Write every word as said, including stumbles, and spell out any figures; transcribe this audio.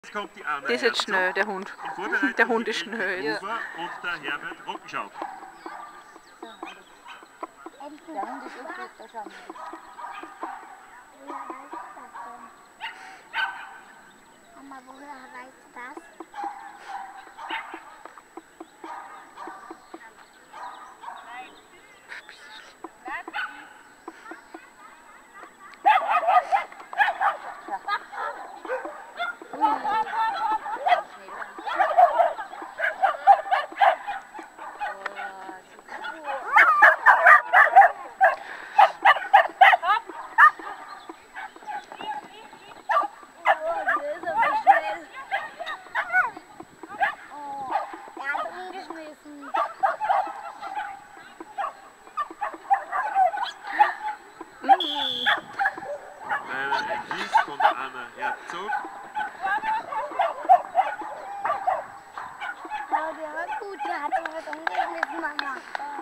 Jetzt kommt die Anna Das ist jetzt Herzog, schnell, der Hund. in Vorbereitung Der Hund für ist Elke schnell. Ja. Gruber und der Herbert Rockenschau. Der Hund ist okay, da schauen wir. Mama, woher weißt du das? Ein Kiss von der Anna Herzog. Oh, der war gut, der hat aber was umgeschmissen, Mama.